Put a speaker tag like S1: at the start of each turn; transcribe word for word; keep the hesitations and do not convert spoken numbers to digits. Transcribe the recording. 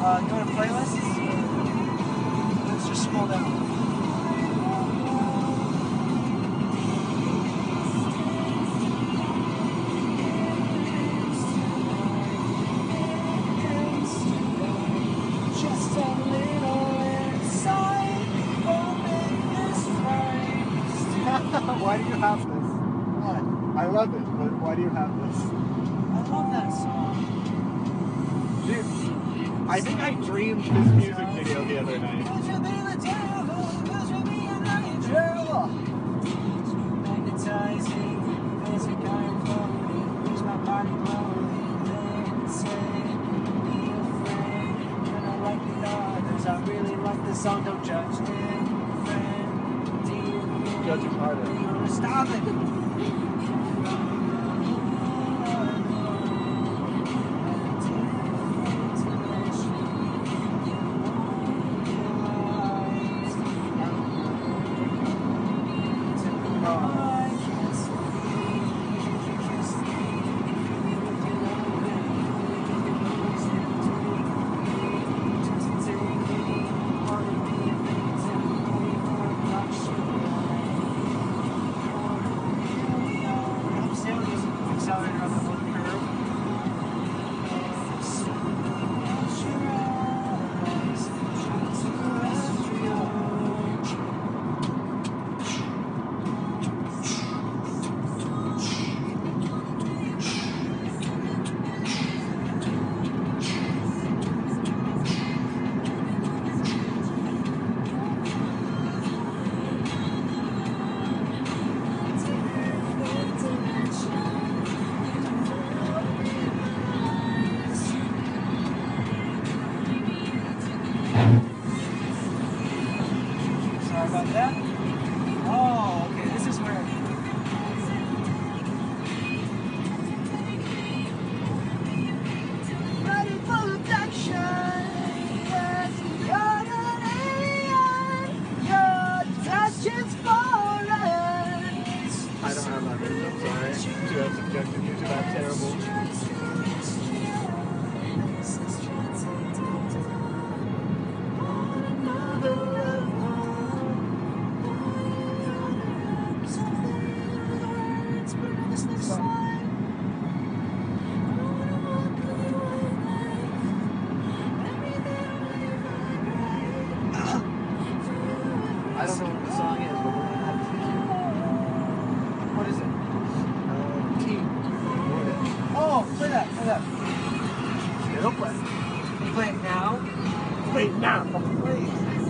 S1: Uh, go to playlists. Let's just scroll down. Just a little inside, hoping this right.
S2: Why do you have this?
S1: What?
S2: I love it, but why do you have this?
S1: I love that song.
S2: Dude, I think I dreamed this music video the other night.
S1: Could you be the devil? Could you be an angel? Magnetizing, basic iron floating, leaves my body glowing. They say, be afraid. When I like the others, I really like the song. Don't judge him, friend. Do you
S2: Judge him harder.
S1: you wanna stop it? Accelerator on the foot curve. Sorry about that. Oh, okay, this is where. Ready for abduction. Yes, you're an alien. Your touch is foreign.
S2: I don't have others, I'm sorry. To have subjected you to that terrible. I don't know what the song is, but we're gonna have to hear it.
S1: What is it?
S2: Uh, T.
S1: Oh, play that, play that.
S2: It'll play.
S1: Play it now.
S2: Wait, now.
S1: Please.